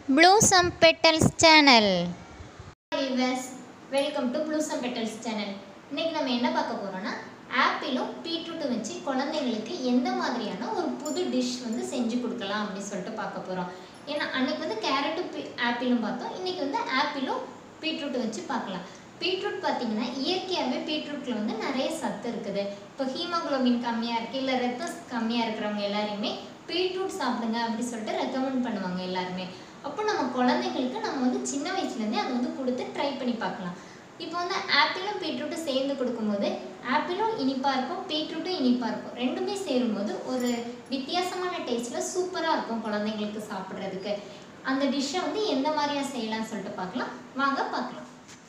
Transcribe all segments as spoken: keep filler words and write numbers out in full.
Blossom Petals channel. Hi viewers, welcome to Blossom Petals channel. இன்னைக்கு நம்ம என்ன பார்க்க போறோம்னா ஆப்பிளும் பீட்ரூட்டும் வச்சு குழந்தைகளுக்கு எந்த மாதிரியான ஒரு புது டிஷ் வந்து செஞ்சு கொடுக்கலாம் அப்படி சொல்லிட்டு பார்க்க போறோம். ஏன்னா அன்னைக்கு வந்து கேரட்டும் ஆப்பிளும் பார்த்தோம். இன்னைக்கு வந்து ஆப்பிளும் பீட்ரூட்டும் வச்சு பார்க்கலாம். பீட்ரூட் பார்த்தீங்கன்னா இயற்கையாகவே பீட்ரூட்டில் வந்து நிறைய சத்து இருக்குது. இப்போ ஹீமோகுளோபின் கம்மியாக இருக்குது இல்லை ரத்தம் கம்மியாக இருக்கிறவங்க எல்லாருமே பீட்ரூட் சாப்பிடுங்க அப்படி சொல்லிட்டு ரெக்கமெண்ட் பண்ணுவாங்க எல்லாருமே. அப்போ நம்ம குழந்தைங்களுக்கு நம்ம வந்து சின்ன வயசுலேருந்தே அதை வந்து கொடுத்து ட்ரை பண்ணி பார்க்கலாம். இப்போ வந்து ஆப்பிளும் பீட்ரூட்டும் சேர்ந்து கொடுக்கும்போது ஆப்பிளும் இனிப்பாக இருக்கும், பீட்ரூட்டும் இனிப்பாக இருக்கும். ரெண்டுமே சேரும்போது ஒரு வித்தியாசமான டேஸ்ட்டில் சூப்பராக இருக்கும் குழந்தைங்களுக்கு சாப்பிட்றதுக்கு. அந்த டிஷ்ஷை வந்து எந்த மாதிரியா செய்யலாம்னு சொல்லிட்டு பார்க்கலாம். வாங்க பார்க்கலாம்.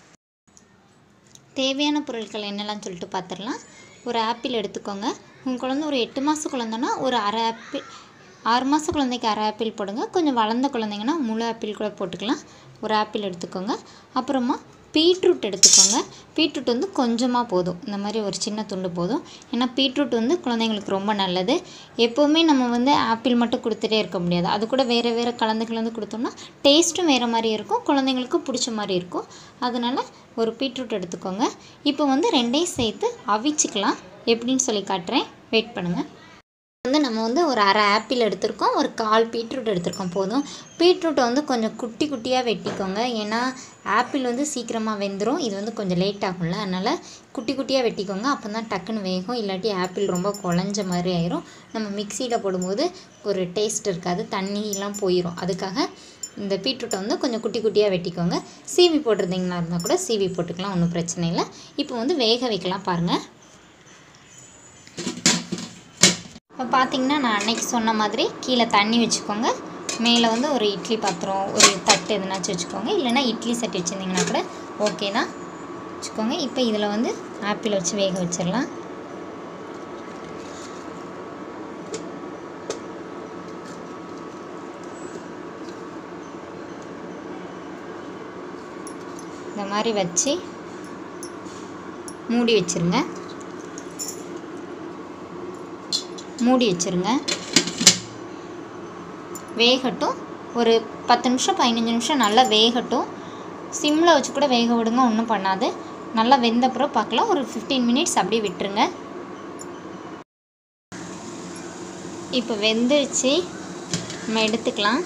தேவையான பொருட்கள் என்னெல்லாம் சொல்லிட்டு பார்த்துடலாம். ஒரு ஆப்பிள் எடுத்துக்கோங்க. உங்கள் குழந்தை ஒரு எட்டு மாத குழந்தைன்னா ஒரு அரை ஆப்பிள், ஆறு மாத குழந்தைக்கு அரை ஆப்பிள் போடுங்க. கொஞ்சம் வளர்ந்த குழந்தைங்கன்னா முழு ஆப்பிள் கூட போட்டுக்கலாம். ஒரு ஆப்பிள் எடுத்துக்கோங்க. அப்புறமா பீட்ரூட் எடுத்துக்கோங்க. பீட்ரூட் வந்து கொஞ்சமாக போதும், இந்த மாதிரி ஒரு சின்ன துண்டு போதும். ஏன்னா பீட்ரூட் வந்து குழந்தைங்களுக்கு ரொம்ப நல்லது. எப்போவுமே நம்ம வந்து ஆப்பிள் மட்டும் கொடுத்துட்டே இருக்க முடியாது. அது கூட வேறு வேறு கலந்து கலந்து கொடுத்தோம்னா டேஸ்ட்டும் வேறு மாதிரி இருக்கும், குழந்தைங்களுக்கு பிடிச்ச மாதிரி இருக்கும். அதனால் ஒரு பீட்ரூட் எடுத்துக்கோங்க. இப்போ வந்து ரெண்டையும் சேர்த்து அவிச்சிக்கலாம். எப்படின்னு சொல்லி காட்டுறேன், வெயிட் பண்ணுங்கள். வந்து நம்ம வந்து ஒரு அரை ஆப்பிள் எடுத்திருக்கோம், ஒரு கால் பீட்ரூட் எடுத்திருக்கோம் போதும். பீட்ரூட்டை வந்து கொஞ்சம் குட்டி குட்டியாக வெட்டிக்கோங்க. ஏன்னா ஆப்பிள் வந்து சீக்கிரமாக வெந்துடும், இது வந்து கொஞ்சம் லேட் ஆகும்ல, அதனால் குட்டி குட்டியாக வெட்டிக்கோங்க. அப்போ தான் டக்குன்னு வேகும். இல்லாட்டி ஆப்பிள் ரொம்ப குழஞ்ச மாதிரி ஆயிரும். நம்ம மிக்சியில் போடும்போது ஒரு டேஸ்ட் இருக்காது, தண்ணியெலாம் போயிடும். அதுக்காக இந்த பீட்ரூட்டை வந்து கொஞ்சம் குட்டி குட்டியாக வெட்டிக்கோங்க. சீவி போட்டிருந்தீங்களா இருந்தால் கூட சீவி போட்டுக்கலாம், ஒன்றும் பிரச்சனை இல்லை. இப்போ வந்து வேக வைக்கலாம் பாருங்கள். இப்போ பார்த்தீங்கன்னா நான் அன்னைக்கு சொன்ன மாதிரி கீழே தண்ணி வச்சுக்கோங்க. மேலே வந்து ஒரு இட்லி பாத்திரம், ஒரு தட்டு எதுனாச்சும் வச்சுக்கோங்க. இல்லைனா இட்லி சட்டி வச்சுருந்தீங்கன்னா கூட ஓகே தான், வச்சுக்கோங்க. இப்போ இதில் வந்து ஆப்பிள் வச்சு வேக வச்சிடலாம். இந்த மாதிரி வச்சு மூடி வச்சுருங்க. மூடி வச்சுருங்க, வேகட்டும். ஒரு பத்து நிமிஷம் பதினஞ்சு நிமிஷம் நல்லா வேகட்டும். சிம்மில் வச்சு கூட வேக விடுங்க, ஒன்றும் பண்ணாது. நல்லா வெந்தப்புறம் பார்க்கலாம். ஒரு ஃபிஃப்டீன் மினிட்ஸ் அப்படியே விட்டுருங்க. இப்போ வெந்துருச்சு, நம்ம எடுத்துக்கலாம்.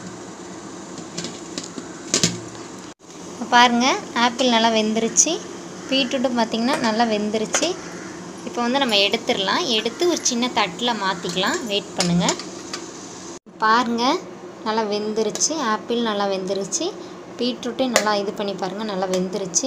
இப்போ பாருங்கள், ஆப்பிள் நல்லா வெந்துருச்சு, பீட்ரூட்டும் பார்த்திங்கன்னா நல்லா வெந்துருச்சு. இப்போ வந்து நம்ம எடுத்துடலாம். எடுத்து ஒரு சின்ன தட்டில் மாற்றிக்கலாம். வெயிட் பண்ணுங்கள். பாருங்கள், நல்லா வெந்துருச்சு. ஆப்பிள் நல்லா வெந்துருச்சு, பீட்ரூட்டே நல்லா இது பண்ணி பாருங்கள், நல்லா வெந்துருச்சு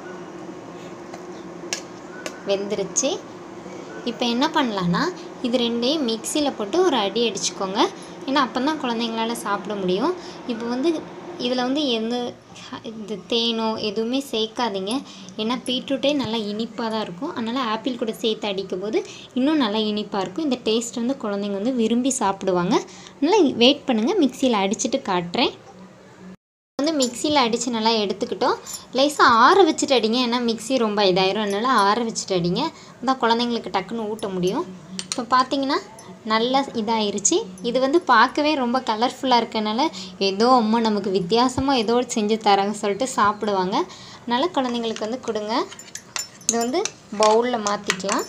வெந்துருச்சு இப்போ என்ன பண்ணலான்னா இது ரெண்டையும் மிக்சியில் போட்டு ஒரு அடி அடிச்சுக்கோங்க. ஏன்னா அப்போ தான் குழந்தைங்களால சாப்பிட முடியும். இப்போ வந்து இதில் வந்து எந்த இந்த தேனோ எதுவுமே சேர்க்காதீங்க. ஏன்னா பீட்ரூட்டே நல்லா இனிப்பாக தான் இருக்கும். அதனால் ஆப்பிள் கூட சேர்த்து அடிக்கும் போது இன்னும் நல்லா இனிப்பாக இருக்கும். இந்த டேஸ்ட் வந்து குழந்தைங்க வந்து விரும்பி சாப்பிடுவாங்க. அதனால் வெயிட் பண்ணுங்கள், மிக்சியில் அடிச்சுட்டு காட்டுறேன். வந்து மிக்சியில் அடித்து நல்லா எடுத்துக்கிட்டோம். லேசாக ஆற வச்சுட்டு அடிங்க, ஏன்னா மிக்சி ரொம்ப இதாயிரும். அதனால் ஆற வச்சுட்டு அடிங்க, அதான் குழந்தைங்களுக்கு டக்குன்னு ஊட்ட முடியும். இப்போ பார்த்தீங்கன்னா நல்லா இதாகிருச்சு. இது வந்து பார்க்கவே ரொம்ப கலர்ஃபுல்லாக இருக்கனால ஏதோ அம்மா நமக்கு வித்தியாசமாக ஏதோ செஞ்சு தராங்க சொல்லிட்டு சாப்பிடுவாங்க. அதனால் குழந்தைங்களுக்கு வந்து கொடுங்க. இது வந்து பவுலில் மாற்றிக்கலாம்.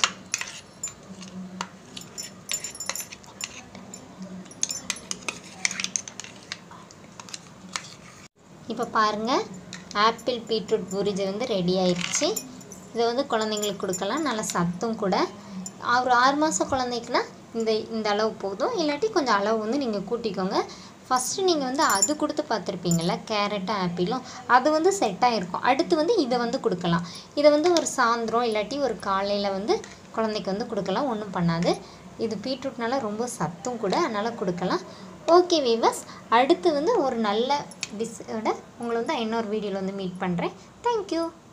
இப்போ பாருங்கள், ஆப்பிள் பீட்ரூட் பூரிஜி வந்து ரெடி ஆயிடுச்சு. இதை வந்து குழந்தைங்களுக்கு கொடுக்கலாம், நல்லா சத்தும் கூட. ஒரு ஆறு மாதம் குழந்தைக்குன்னா இந்த இந்த அளவு போதும். இல்லாட்டி கொஞ்சம் அளவு வந்து நீங்கள் கூட்டிக்கோங்க. ஃபஸ்ட்டு நீங்கள் வந்து அது கொடுத்து பார்த்துருப்பீங்கள, கேரட்டும் ஆப்பிளும், அது வந்து செட் ஆகிருக்கும். அடுத்து வந்து இதை வந்து கொடுக்கலாம். இதை வந்து ஒரு சாயந்தரம் இல்லாட்டி ஒரு காலையில் வந்து குழந்தைக்கு வந்து கொடுக்கலாம், ஒன்றும் பண்ணாது. இது பீட்ரூட்னால ரொம்ப சத்தும் கூட, அதனால் கொடுக்கலாம். ஓகே வீவர்ஸ், அடுத்து வந்து ஒரு நல்ல டிஷ்ஷோட உங்களை வந்து இன்னொரு வீடியோவில் வந்து மீட் பண்ணுறேன். தேங்க்யூ.